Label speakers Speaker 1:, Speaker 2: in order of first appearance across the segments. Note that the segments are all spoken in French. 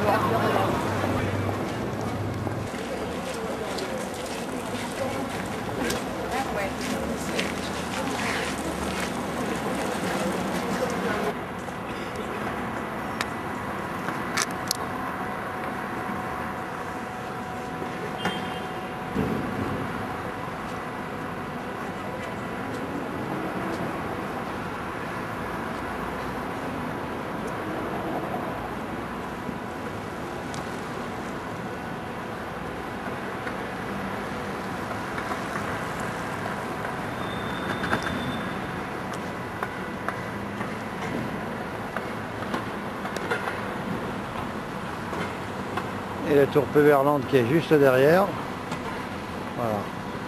Speaker 1: Et la tour Péverland qui est juste derrière. Voilà.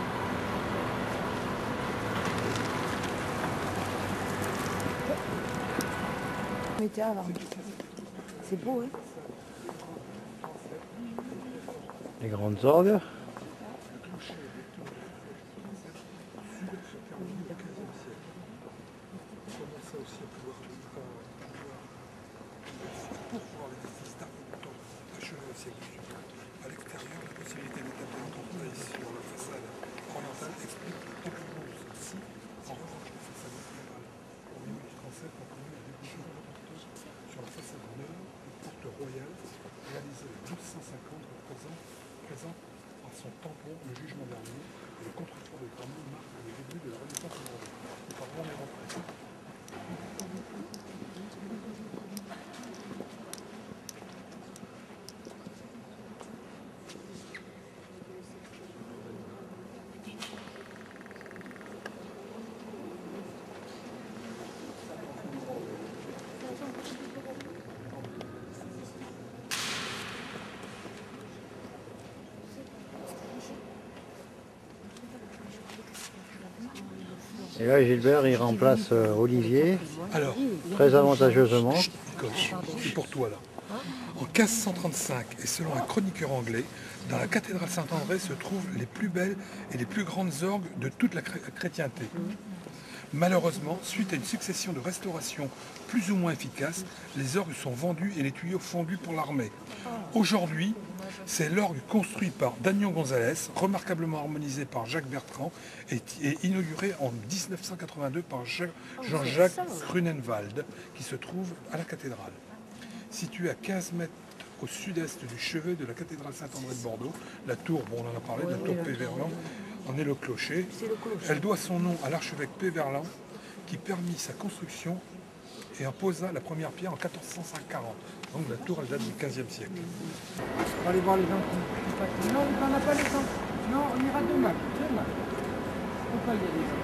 Speaker 2: C'est beau, hein?
Speaker 1: Les grandes orgues.
Speaker 3: À l'extérieur, la possibilité d'établir un portail sur la façade orientale explique tout le long de celle-ci. En revanche, la façade latérale, au niveau du transept, continue à déboucher de porte sur la façade nord, une porte royale, réalisée en 1250, présente par son tampon le jugement dernier, et le contreforts de granit marque le début de la Renaissance aujourd'hui. C'est pas vraiment les rentrées.
Speaker 1: Et là, Gilbert, il remplace Olivier,
Speaker 3: Alors,
Speaker 1: très avantageusement.
Speaker 3: c'est pour toi là. En 1535, et selon un chroniqueur anglais, dans la cathédrale Saint-André se trouvent les plus belles et les plus grandes orgues de toute la chrétienté. Malheureusement, suite à une succession de restaurations plus ou moins efficaces, les orgues sont vendus et les tuyaux fondus pour l'armée. Aujourd'hui, c'est l'orgue construit par Dagnon Gonzalez, remarquablement harmonisé par Jacques Bertrand et inauguré en 1982 par Jean-Jacques Grunenwald, qui se trouve à la cathédrale. Située à 15 mètres au sud-est du chevet de la cathédrale Saint-André de Bordeaux, la tour, bon, on en a parlé, la tour Péverland, en est le clocher. Elle doit son nom à l'archevêque Péverland, qui permit sa construction et en posa la première pierre en 1440. Donc la tour, elle date du XVe siècle.
Speaker 4: On va aller voir les gens qui passent. Non, on n'en a pas les temps. Non, on ira demain. Demain. On peut pas y aller.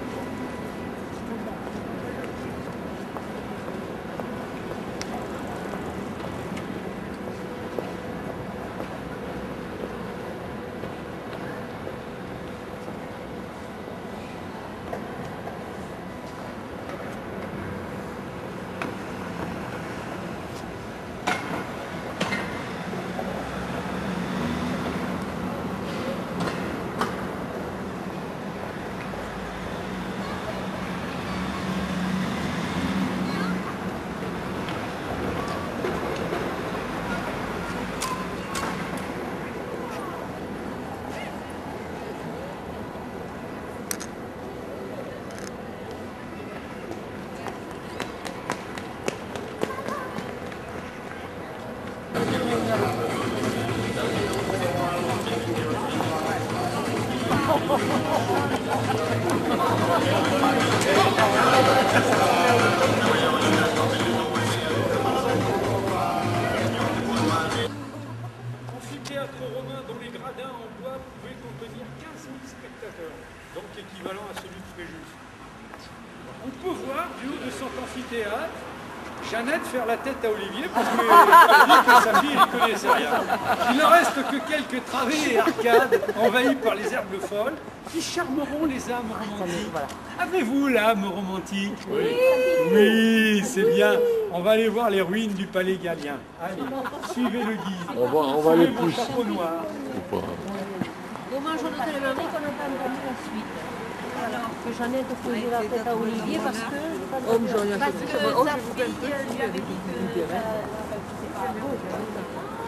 Speaker 5: Amphithéâtre romain dont les gradins en bois pouvaient contenir 15 000 spectateurs, donc équivalent à celui de Fréjus. On peut voir du haut de cet amphithéâtre Jeannette faire la tête à Olivier parce qu'elle dit que sa fille ne connaissait rien. Il ne reste que quelques travées et arcades envahies par les herbes folles qui charmeront les âmes romantiques. Avez-vous l'âme romantique? Oui. Oui, c'est bien. On va aller voir les ruines du palais Gallien. Allez, suivez le guide.
Speaker 1: On va les pousser.
Speaker 5: Chapeau noir.
Speaker 2: Dommage, on a tellement qu'on n'a pas entendu la suite. Alors que Jeannette faisait la tête à Olivier parce que... Oh, mais sa fille lui avait dit que...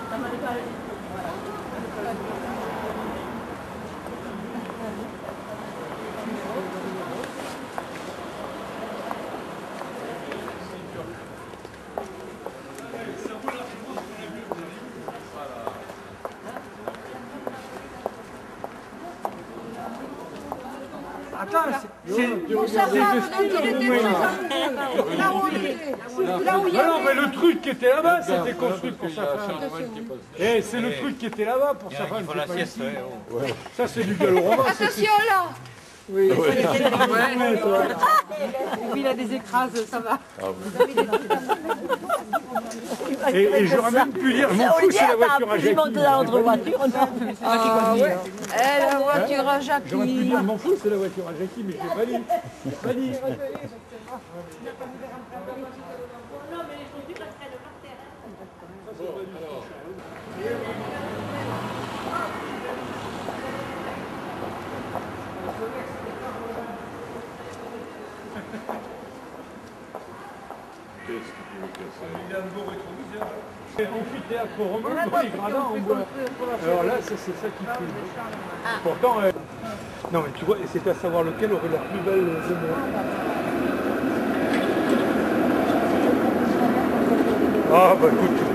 Speaker 5: Attends, non, mais le truc qui était là-bas, c'était construit pour sa femme. Eh, c'est le truc qui était là-bas pour sa femme.
Speaker 6: la sieste, ouais.
Speaker 5: Ça, c'est du gallo-roman.
Speaker 2: Attention là.
Speaker 4: Oui,
Speaker 2: Il a des écrases, ça va.
Speaker 5: Et j'aurais même pu dire, je m'en fous, c'est la voiture à Jackie.
Speaker 2: dans notre voiture, la voiture à Jackie.
Speaker 5: J'aurais pu dire, je m'en fous, c'est la voiture à Jackie, mais je l'ai pas dit. Je l'ai pas dit. Il a un beau rétroviseur. C'est amphithéâtre romain dans les gradins en bois. Alors là, c'est ça qui pue. Pourtant, non mais tu vois, c'est à savoir lequel aurait la plus belle demeure. Ah bah écoute,